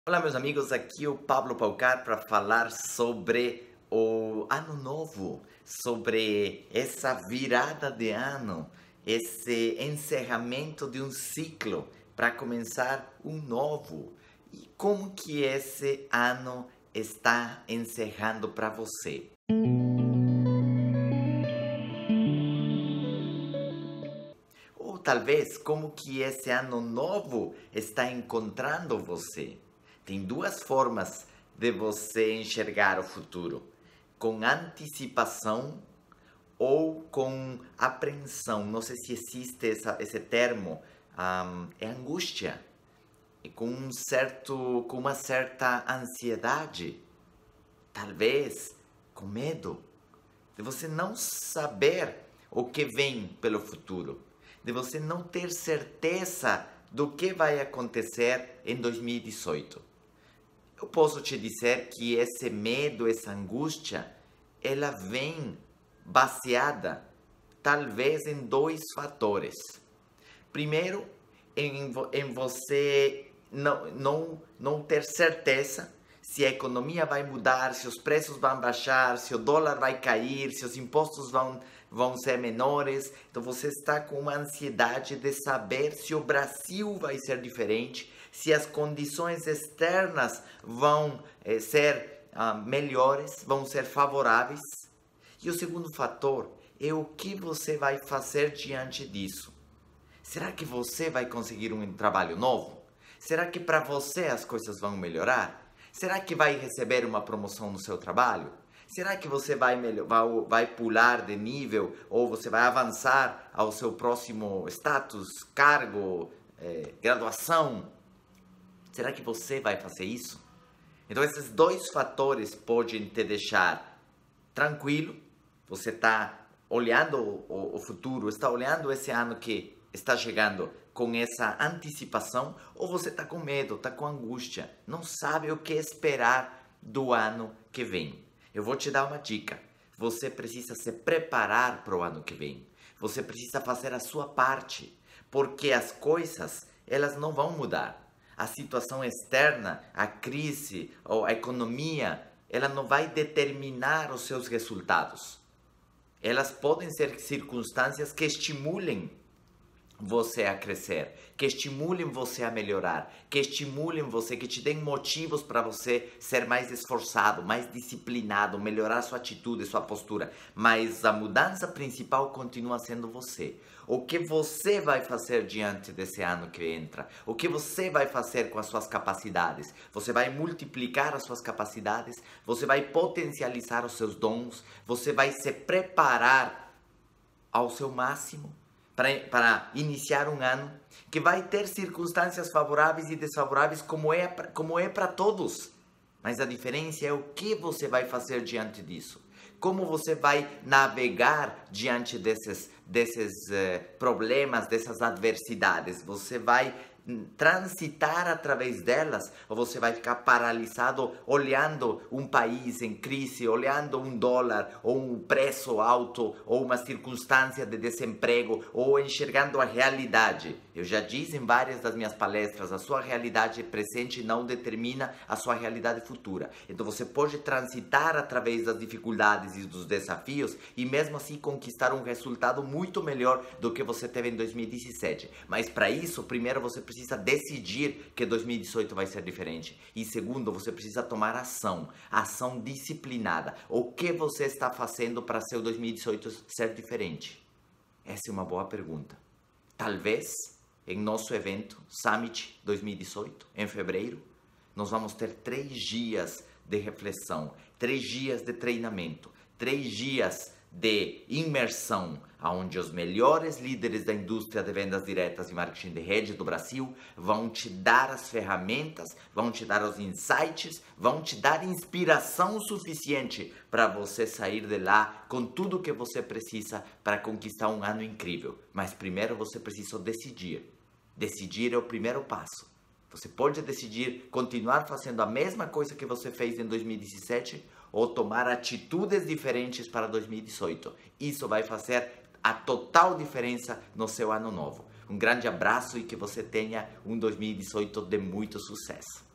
Olá, meus amigos, aqui o Pablo Paucar para falar sobre o ano novo, sobre essa virada de ano, esse encerramento de um ciclo para começar um novo. E como que esse ano está encerrando para você? Ou talvez como que esse ano novo está encontrando você. Tem duas formas de você enxergar o futuro: com antecipação ou com apreensão. Não sei se existe esse termo. É angústia. E com uma certa ansiedade, talvez com medo de você não saber o que vem pelo futuro, de você não ter certeza do que vai acontecer em 2018. Eu posso te dizer que esse medo, essa angústia, ela vem baseada talvez em dois fatores. Primeiro, em você não ter certeza se a economia vai mudar, se os preços vão baixar, se o dólar vai cair, se os impostos vão ser menores. Então você está com uma ansiedade de saber se o Brasil vai ser diferente, se as condições externas vão ser melhores, vão ser favoráveis. E o segundo fator é o que você vai fazer diante disso. Será que você vai conseguir um trabalho novo? Será que para você as coisas vão melhorar? Será que vai receber uma promoção no seu trabalho? Será que você vai pular de nível ou você vai avançar ao seu próximo status, cargo, graduação? Será que você vai fazer isso? Então esses dois fatores podem te deixar tranquilo. Você está olhando o futuro, está olhando esse ano que está chegando com essa antecipação, ou você está com medo, está com angústia, não sabe o que esperar do ano que vem. Eu vou te dar uma dica. Você precisa se preparar para o ano que vem. Você precisa fazer a sua parte, porque as coisas, elas não vão mudar. A situação externa, a crise ou a economia, ela não vai determinar os seus resultados. Elas podem ser circunstâncias que estimulem você a crescer, que estimulem você a melhorar, que estimulem você, que te deem motivos para você ser mais esforçado, mais disciplinado, melhorar sua atitude, sua postura. Mas a mudança principal continua sendo você. O que você vai fazer diante desse ano que entra? O que você vai fazer com as suas capacidades? Você vai multiplicar as suas capacidades? Você vai potencializar os seus dons? Você vai se preparar ao seu máximo para iniciar um ano que vai ter circunstâncias favoráveis e desfavoráveis como é para todos. Mas a diferença é o que você vai fazer diante disso. Como você vai navegar diante desses problemas, dessas adversidades. Você vai transitar através delas, ou você vai ficar paralisado olhando um país em crise, olhando um dólar, ou um preço alto, ou uma circunstância de desemprego, ou enxergando a realidade. Eu já disse em várias das minhas palestras, a sua realidade presente não determina a sua realidade futura. Então você pode transitar através das dificuldades e dos desafios e mesmo assim conquistar um resultado muito melhor do que você teve em 2017. Mas para isso, primeiro você precisa decidir que 2018 vai ser diferente. E segundo, você precisa tomar ação disciplinada. O que você está fazendo para seu 2018 ser diferente? Essa é uma boa pergunta. Talvez, em nosso evento Summit 2018, em fevereiro, nós vamos ter 3 dias de reflexão, 3 dias de treinamento, 3 dias de imersão, onde os melhores líderes da indústria de vendas diretas e marketing de rede do Brasil vão te dar as ferramentas, vão te dar os insights, vão te dar inspiração suficiente para você sair de lá com tudo o que você precisa para conquistar um ano incrível. Mas primeiro você precisa decidir. Decidir é o primeiro passo. Você pode decidir continuar fazendo a mesma coisa que você fez em 2017 ou tomar atitudes diferentes para 2018. Isso vai fazer a total diferença no seu ano novo. Um grande abraço e que você tenha um 2018 de muito sucesso.